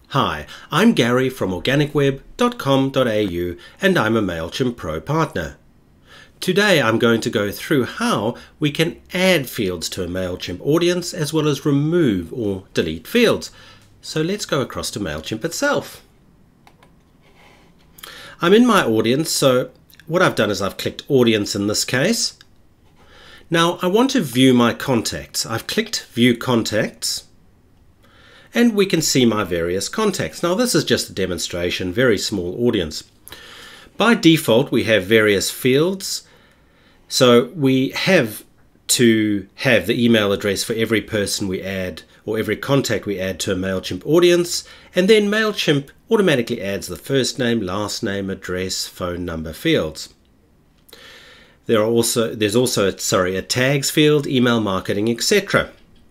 Hi, I'm Gary from organicweb.com.au and I'm a Mailchimp Pro Partner. Today I'm going to go through how we can add fields to a Mailchimp audience as well as remove or delete fields. So let's go across to Mailchimp itself. I'm in my audience, so what I've done is I've clicked Audience in this case. Now I want to view my contacts. I've clicked View Contacts. And we can see my various contacts. Now this is just a demonstration, very small audience. By default we have various fields. So we have to have the email address for every person we add or every contact we add to a Mailchimp audience, and then Mailchimp automatically adds the first name, last name, address, phone number fields. There's also a tags field, email marketing, etc.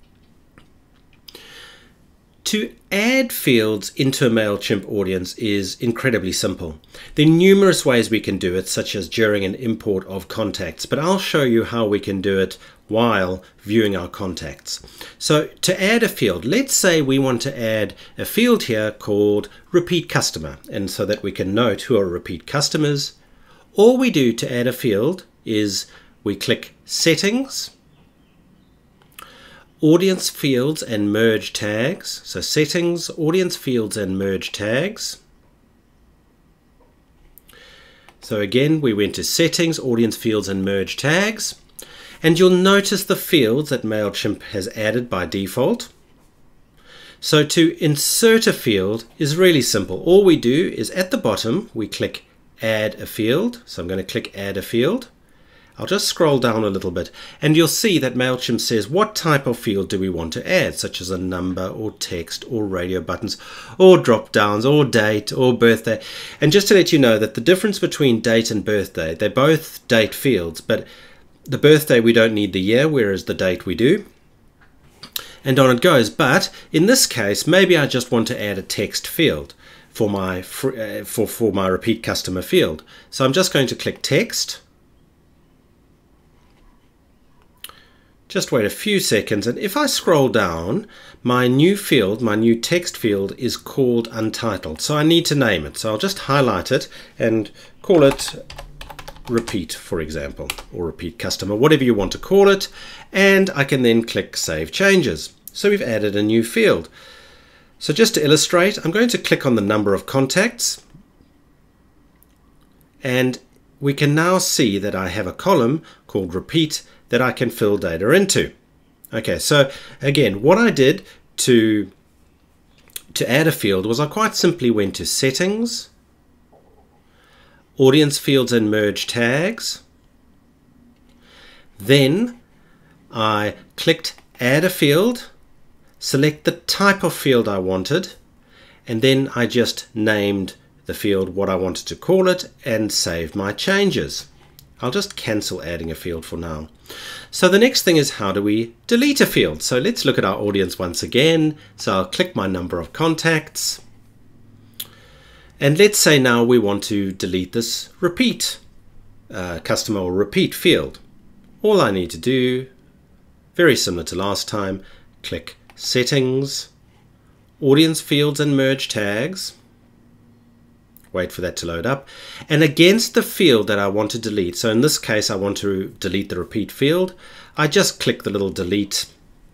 To add fields into a Mailchimp audience is incredibly simple. There are numerous ways we can do it, such as during an import of contacts, but I'll show you how we can do it while viewing our contacts. So to add a field, let's say we want to add a field here called repeat customer, and so that we can note who are repeat customers. All we do to add a field is we click Settings, Audience Fields and Merge Tags. So Settings, Audience Fields and Merge Tags. So again, we went to Settings, Audience Fields and Merge Tags. And you'll notice the fields that Mailchimp has added by default. So to insert a field is really simple. All we do is at the bottom, we click Add a Field. So I'm going to click Add a Field. I'll just scroll down a little bit and you'll see that Mailchimp says what type of field do we want to add, such as a number or text or radio buttons or drop downs or date or birthday. And just to let you know that the difference between date and birthday, they're both date fields, but the birthday we don't need the year, whereas the date we do. And on it goes. But in this case, maybe I just want to add a text field for my repeat customer field. So I'm just going to click Text. Just wait a few seconds, and if I scroll down, my new field, my new text field is called Untitled. So I need to name it. So I'll just highlight it and call it Repeat, for example, or Repeat Customer, whatever you want to call it. And I can then click Save Changes. So we've added a new field. So just to illustrate, I'm going to click on the number of contacts. And we can now see that I have a column called Repeat that I can fill data into. Okay, so again, what I did to add a field was I quite simply went to Settings, Audience Fields and Merge Tags. Then I clicked Add a Field, select the type of field I wanted, and then I just named the field what I wanted to call it and saved my changes. I'll just cancel adding a field for now. So the next thing is, how do we delete a field? So let's look at our audience once again. So I'll click my number of contacts. And let's say now we want to delete this repeat customer or repeat field. All I need to do, very similar to last time, click Settings, Audience Fields and Merge Tags. Wait for that to load up, and against the field that I want to delete, so in this case I want to delete the repeat field, I just click the little delete,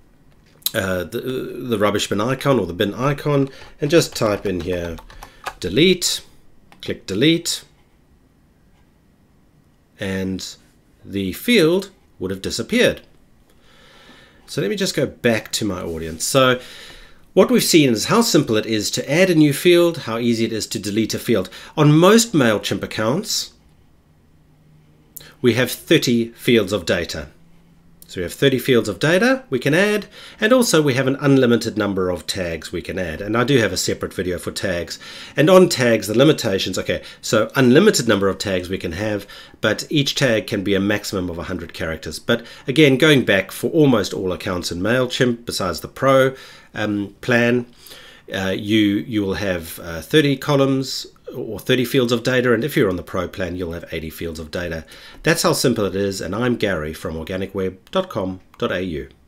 the rubbish bin icon or the bin icon, and just type in here delete, click delete, and the field would have disappeared. So let me just go back to my audience. So what we've seen is how simple it is to add a new field, how easy it is to delete a field. On most Mailchimp accounts, we have 30 fields of data. So we have 30 fields of data we can add, and also we have an unlimited number of tags we can add. And I do have a separate video for tags. And on tags, the limitations, okay, so unlimited number of tags we can have, but each tag can be a maximum of 100 characters. But again, going back for almost all accounts in Mailchimp, besides the Pro plan, you will have 30 columns or 30 fields of data, and if you're on the Pro plan, you'll have 80 fields of data. That's how simple it is, and I'm Gary from organicweb.com.au.